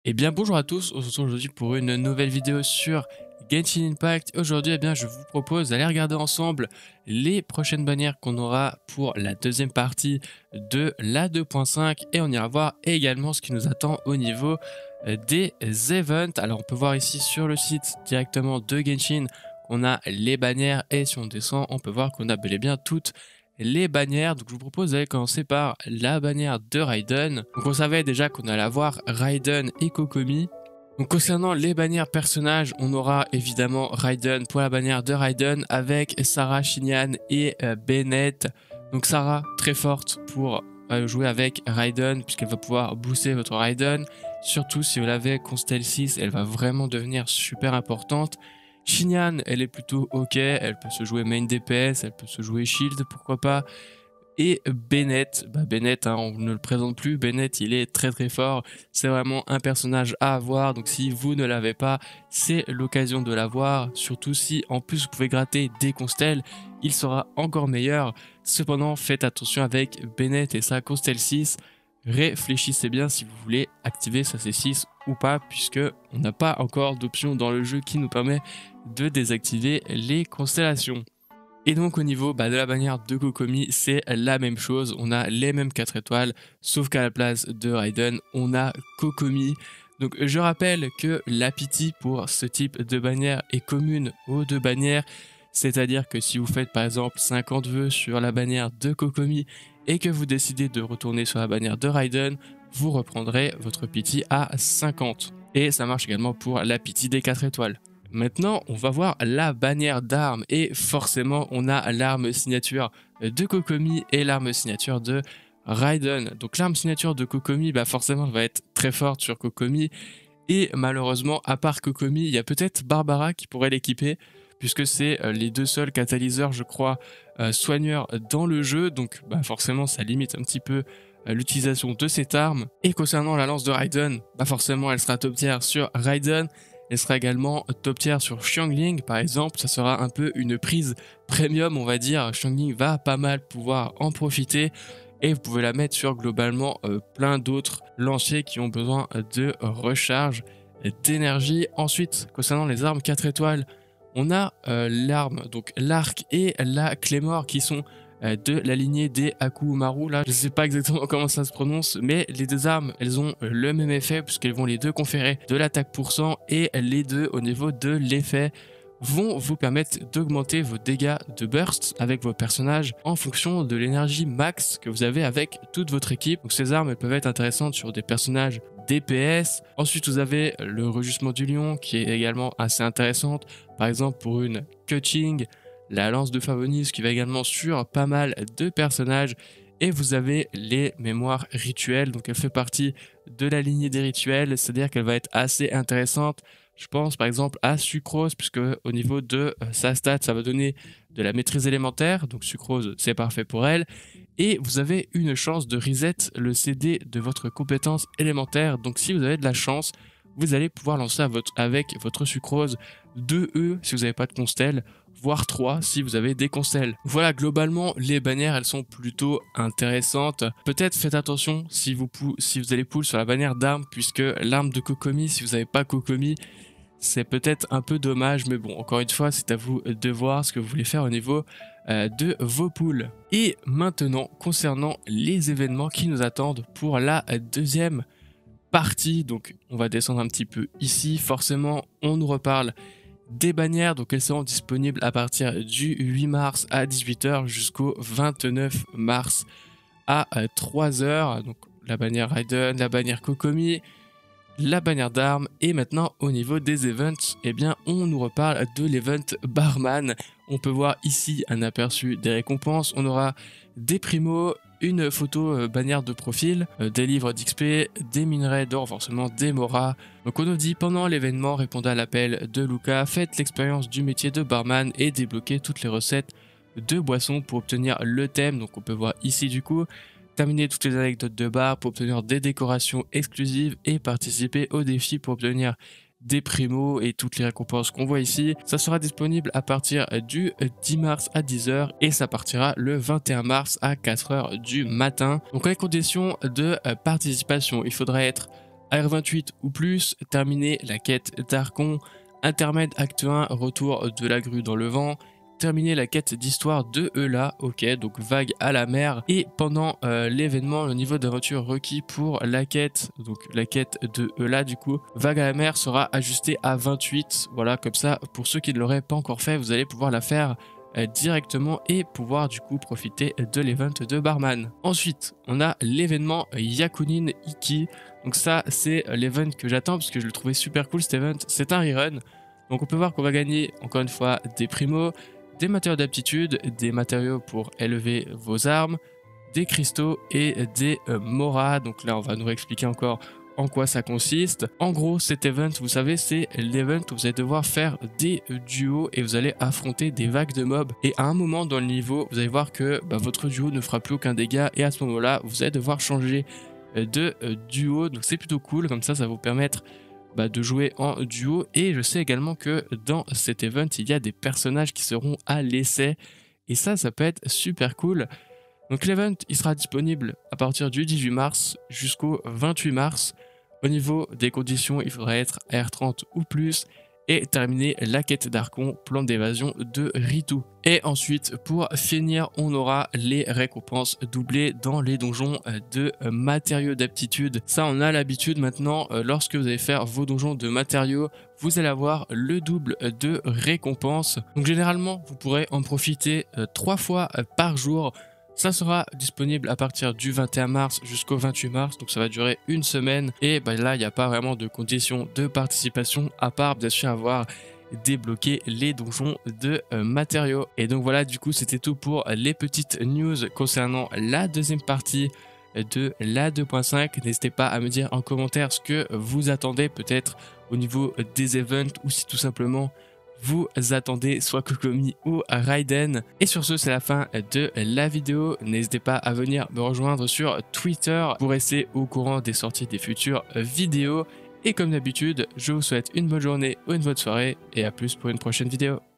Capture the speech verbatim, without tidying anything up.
Eh bien bonjour à tous, on se retrouve aujourd'hui pour une nouvelle vidéo sur Genshin Impact. Aujourd'hui, eh bien, je vous propose d'aller regarder ensemble les prochaines bannières qu'on aura pour la deuxième partie de la deux point cinq et on ira voir également ce qui nous attend au niveau euh, des events. Alors on peut voir ici sur le site directement de Genshin qu'on a les bannières et si on descend, on peut voir qu'on a bel et bien toutes les bannières. Donc je vous propose d'aller commencer par la bannière de Raiden. Donc on savait déjà qu'on allait avoir Raiden et Kokomi. Donc concernant les bannières personnages, on aura évidemment Raiden pour la bannière de Raiden avec Sarah, Shinyan et euh, Bennett. Donc Sarah très forte pour euh, jouer avec Raiden puisqu'elle va pouvoir booster votre Raiden. Surtout si vous l'avez Constel six, elle va vraiment devenir super importante. Shinyan, elle est plutôt ok, elle peut se jouer main D P S, elle peut se jouer shield, pourquoi pas. Et Bennett, bah Bennett, hein, on ne le présente plus, Bennett il est très très fort, c'est vraiment un personnage à avoir, donc si vous ne l'avez pas, c'est l'occasion de l'avoir, surtout si en plus vous pouvez gratter des constels, il sera encore meilleur. Cependant, faites attention avec Bennett et sa constel six, réfléchissez bien si vous voulez activer sa C six ou pas, puisque on n'a pas encore d'option dans le jeu qui nous permet de désactiver les constellations. Et donc au niveau bah, de la bannière de Kokomi, c'est la même chose, on a les mêmes quatre étoiles, sauf qu'à la place de Raiden, on a Kokomi. Donc je rappelle que la pity pour ce type de bannière est commune aux deux bannières, c'est-à-dire que si vous faites par exemple cinquante vœux sur la bannière de Kokomi et que vous décidez de retourner sur la bannière de Raiden, vous reprendrez votre pity à cinquante. Et ça marche également pour la pity des quatre étoiles. Maintenant, on va voir la bannière d'armes et forcément, on a l'arme signature de Kokomi et l'arme signature de Raiden. Donc l'arme signature de Kokomi, bah forcément, elle va être très forte sur Kokomi et malheureusement, à part Kokomi, il y a peut-être Barbara qui pourrait l'équiper puisque c'est les deux seuls catalyseurs, je crois, euh, soigneurs dans le jeu. Donc bah forcément, ça limite un petit peu euh, l'utilisation de cette arme. Et concernant la lance de Raiden, bah forcément, elle sera top tier sur Raiden. Elle sera également top tier sur Xiangling par exemple, ça sera un peu une prise premium on va dire, Xiangling va pas mal pouvoir en profiter et vous pouvez la mettre sur globalement euh, plein d'autres lanciers qui ont besoin de recharge d'énergie. Ensuite, concernant les armes quatre étoiles, on a euh, l'arme, donc l'arc et la Claymore qui sont de la lignée des Akumaru. Là, je sais pas exactement comment ça se prononce, mais les deux armes, elles ont le même effet puisqu'elles vont les deux conférer de l'attaque pour cent et les deux au niveau de l'effet vont vous permettre d'augmenter vos dégâts de burst avec vos personnages en fonction de l'énergie max que vous avez avec toute votre équipe. Donc ces armes, elles peuvent être intéressantes sur des personnages D P S. Ensuite, vous avez le rejustement du lion qui est également assez intéressante, par exemple pour une Cutting, la lance de Favonis qui va également sur pas mal de personnages et vous avez les mémoires rituelles, donc elle fait partie de la lignée des rituels, c'est-à-dire qu'elle va être assez intéressante. Je pense par exemple à Sucrose puisque au niveau de euh, sa stat ça va donner de la maîtrise élémentaire, donc Sucrose c'est parfait pour elle et vous avez une chance de reset le C D de votre compétence élémentaire, donc si vous avez de la chance vous allez pouvoir lancer à votre, avec votre Sucrose deux E si vous n'avez pas de constel, voire trois si vous avez des constels. Voilà, globalement, les bannières, elles sont plutôt intéressantes. Peut-être faites attention si vous, si vous allez pull sur la bannière d'armes, puisque l'arme de Kokomi, si vous n'avez pas Kokomi, c'est peut-être un peu dommage, mais bon, encore une fois, c'est à vous de voir ce que vous voulez faire au niveau euh, de vos pools. Et maintenant, concernant les événements qui nous attendent pour la deuxième partie, donc on va descendre un petit peu ici, forcément, on nous reparle des bannières, donc elles seront disponibles à partir du huit mars à dix-huit heures jusqu'au vingt-neuf mars à trois heures. Donc la bannière Raiden, la bannière Kokomi, la bannière d'armes. Et maintenant au niveau des events, eh bien on nous reparle de l'event Barman. On peut voir ici un aperçu des récompenses. On aura des primos, une photo euh, bannière de profil, euh, des livres d'X P, des minerais de renforcement, des moras. Donc on nous dit pendant l'événement, répondez à l'appel de Luca, faites l'expérience du métier de barman et débloquez toutes les recettes de boissons pour obtenir le thème. Donc on peut voir ici du coup, terminer toutes les anecdotes de bar pour obtenir des décorations exclusives et participer au défi pour obtenir des primos et toutes les récompenses qu'on voit ici. Ça sera disponible à partir du dix mars à dix heures et ça partira le vingt et un mars à quatre heures du matin. Donc les conditions de participation, il faudra être R vingt-huit ou plus, terminer la quête d'Archon, intermède acte un, retour de la grue dans le vent, terminer la quête d'histoire de Eula, ok, donc vague à la mer, et pendant euh, l'événement, le niveau d'aventure requis pour la quête, donc la quête de Eula du coup, vague à la mer sera ajusté à vingt-huit, voilà, comme ça, pour ceux qui ne l'auraient pas encore fait, vous allez pouvoir la faire euh, directement et pouvoir du coup profiter de l'event de Barman. Ensuite, on a l'événement Yakunin Iki, donc ça, c'est l'event que j'attends parce que je le trouvais super cool cet event, c'est un rerun, donc on peut voir qu'on va gagner, encore une fois, des primos, des matériaux d'aptitude, des matériaux pour élever vos armes, des cristaux et des euh, moras. Donc là, on va nous expliquer encore en quoi ça consiste. En gros, cet event, vous savez, c'est l'event où vous allez devoir faire des euh, duos et vous allez affronter des vagues de mobs. Et à un moment dans le niveau, vous allez voir que bah, votre duo ne fera plus aucun dégât et à ce moment-là, vous allez devoir changer euh, de euh, duo. Donc c'est plutôt cool, comme ça, ça va vous permettre Bah, de jouer en duo. Et je sais également que dans cet event il y a des personnages qui seront à l'essai et ça ça peut être super cool. Donc l'event il sera disponible à partir du dix-huit mars jusqu'au vingt-huit mars. Au niveau des conditions, il faudra être R trente ou plus et terminer la quête d'Archon, plan d'évasion de Ritu. Et ensuite, pour finir, on aura les récompenses doublées dans les donjons de matériaux d'aptitude. Ça, on a l'habitude maintenant, lorsque vous allez faire vos donjons de matériaux, vous allez avoir le double de récompenses. Donc généralement, vous pourrez en profiter trois fois par jour. Ça sera disponible à partir du vingt et un mars jusqu'au vingt-huit mars, donc ça va durer une semaine. Et bah là, il n'y a pas vraiment de conditions de participation à part bien sûr avoir débloqué les donjons de euh, matériaux. Et donc voilà, du coup, c'était tout pour les petites news concernant la deuxième partie de la deux point cinq. N'hésitez pas à me dire en commentaire ce que vous attendez peut-être au niveau des events ou si tout simplement vous attendez soit Kokomi ou Raiden. Et sur ce, c'est la fin de la vidéo. N'hésitez pas à venir me rejoindre sur Twitter pour rester au courant des sorties des futures vidéos. Et comme d'habitude, je vous souhaite une bonne journée ou une bonne soirée et à plus pour une prochaine vidéo.